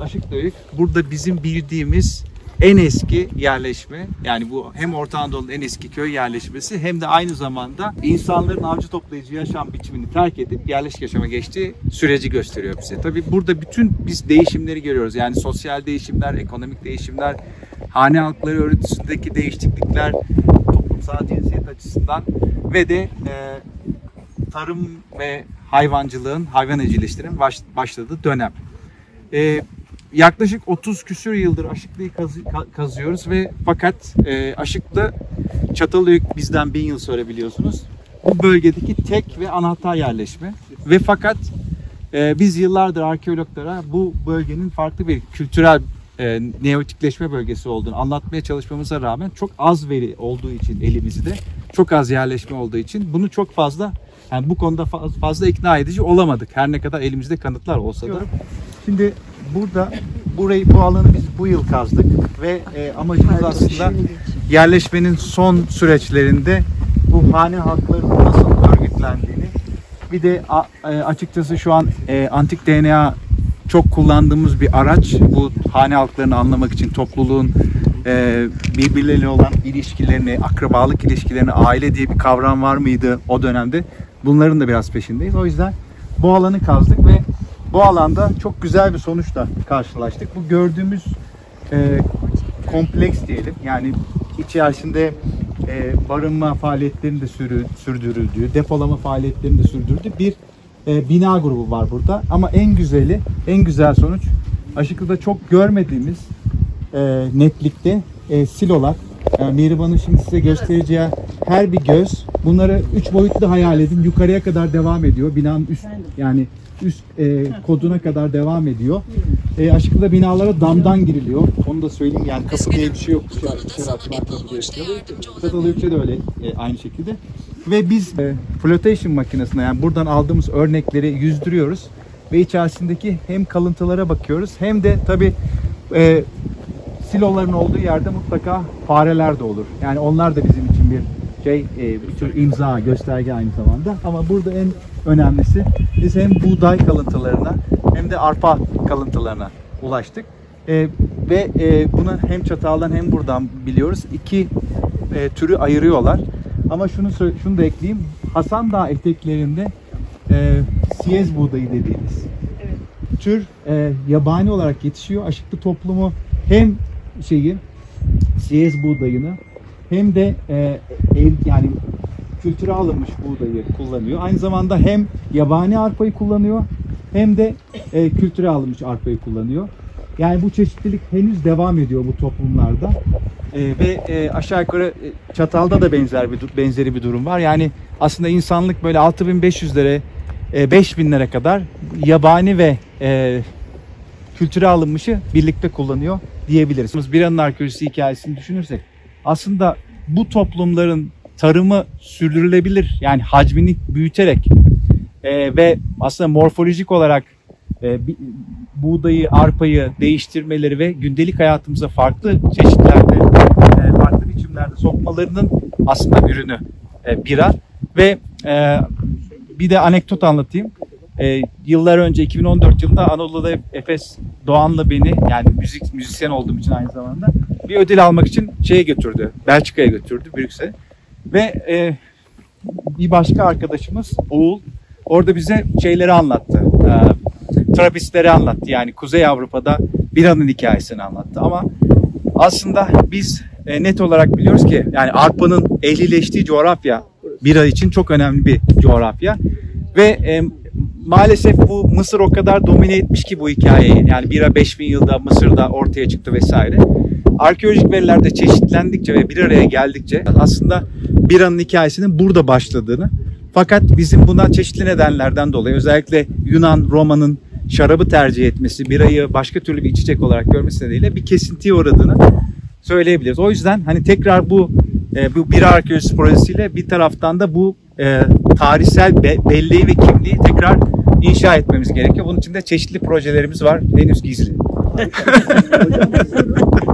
Aşıklıöyük burada bizim bildiğimiz en eski yerleşme. Yani bu hem Orta Anadolu'nun en eski köy yerleşmesi hem de aynı zamanda insanların avcı toplayıcı yaşam biçimini terk edip yerleşik yaşama geçtiği süreci gösteriyor bize. Tabii burada bütün biz değişimleri görüyoruz. Yani sosyal değişimler, ekonomik değişimler, hane halkları örgütündeki değişiklikler, toplumsal cinsiyet açısından ve de tarım ve hayvancılığın, hayvan evcilleştirmenin başladığı dönem. Yaklaşık 30 küsur yıldır Aşıklı'yı kazıyoruz ve fakat Aşıklı, Çatalhöyük bizden 1000 yıl sonra biliyorsunuz. Bu bölgedeki tek ve anahtar yerleşme ve fakat biz yıllardır arkeologlara bu bölgenin farklı bir kültürel neolitikleşme bölgesi olduğunu anlatmaya çalışmamıza rağmen çok az veri olduğu için elimizde, çok az yerleşme olduğu için bunu çok fazla, yani bu konuda fazla ikna edici olamadık. Her ne kadar elimizde kanıtlar olsa da. Şimdi bu alanı biz bu yıl kazdık ve amacımız aslında yerleşmenin son süreçlerinde bu hane halklarının nasıl örgütlendiğini, bir de açıkçası şu an antik DNA çok kullandığımız bir araç. Bu hane halklarını anlamak için topluluğun birbirleriyle olan ilişkilerini, akrabalık ilişkilerini, aile diye bir kavram var mıydı o dönemde? Bunların da biraz peşindeyiz. O yüzden bu alanı kazdık ve bu alanda çok güzel bir sonuçla karşılaştık. Bu gördüğümüz kompleks diyelim. Yani içerisinde barınma faaliyetlerinin de sürdürüldüğü, depolama faaliyetlerinin de sürdürdüğü bir bina grubu var burada. Ama en güzel sonuç Aşıklı'da çok görmediğimiz netlikte silolar. Yani Mihriban'ın şimdi size göstereceği her bir göz. Bunları 3 boyutlu hayal edin. Yukarıya kadar devam ediyor. Binanın üst koduna kadar devam ediyor. Aşıklı'da binalara damdan giriliyor. Onu da söyleyeyim, yani kapı diye bir şey yok. Çatalhöyük'te de öyle aynı şekilde. Ve biz flotation makinesine, yani buradan aldığımız örnekleri yüzdürüyoruz ve içerisindeki hem kalıntılara bakıyoruz hem de tabii siloların olduğu yerde mutlaka fareler de olur. Yani onlar da bizim için bir tür imza, gösterge aynı zamanda. Ama burada en önemlisi, biz hem buğday kalıntılarına hem de arpa kalıntılarına ulaştık. Ve bunu hem Çatal'dan hem buradan biliyoruz. İki türü ayırıyorlar. Ama şunu da ekleyeyim. Hasan Dağı eteklerinde siyez buğdayı dediğimiz tür yabani olarak yetişiyor. Aşıklı toplumu hem siyez buğdayını hem de yani kültüre alınmış buğdayı kullanıyor. Aynı zamanda hem yabani arpayı kullanıyor hem de kültüre alınmış arpayı kullanıyor. Yani bu çeşitlilik henüz devam ediyor bu toplumlarda. Ve aşağı yukarı Çatal'da da benzeri bir durum var. Yani aslında insanlık böyle 6500'lere 5000'lere kadar yabani ve kültüre alınmışı birlikte kullanıyor diyebiliriz. Bira'nın arkeolojisi hikayesini düşünürsek aslında bu toplumların tarımı sürdürülebilir, yani hacmini büyüterek ve aslında morfolojik olarak buğdayı, arpayı değiştirmeleri ve gündelik hayatımıza farklı çeşitlerde, farklı biçimlerde sokmalarının aslında ürünü bira. Ve bir de anekdot anlatayım. Yıllar önce 2014 yılında Anadolu'da Efes Doğan'la beni, yani müzisyen olduğum için aynı zamanda, bir ödül almak için götürdü. Belçika'ya götürdü, Brüksel'e. Ve bir başka arkadaşımız Oğul orada bize şeyleri anlattı. Trappistleri anlattı. Yani Kuzey Avrupa'da biranın hikayesini anlattı. Ama aslında biz net olarak biliyoruz ki yani arpanın ehlileştiği coğrafya bira için çok önemli bir coğrafya. Ve maalesef bu Mısır o kadar domine etmiş ki bu hikayeyi. Yani bira 5000 yılda Mısır'da ortaya çıktı vesaire. Arkeolojik verilerde çeşitlendikçe ve bir araya geldikçe aslında biranın hikayesinin burada başladığını, fakat bizim buna çeşitli nedenlerden dolayı, özellikle Yunan, Roma'nın şarabı tercih etmesi, birayı başka türlü bir içecek olarak görmesi nedeniyle bir kesintiye uğradığını söyleyebiliriz. O yüzden hani tekrar bu bira arkeolojisi projesiyle bir taraftan da bu tarihsel belleği ve kimliği tekrar inşa etmemiz gerekiyor. Bunun için de çeşitli projelerimiz var, henüz gizli.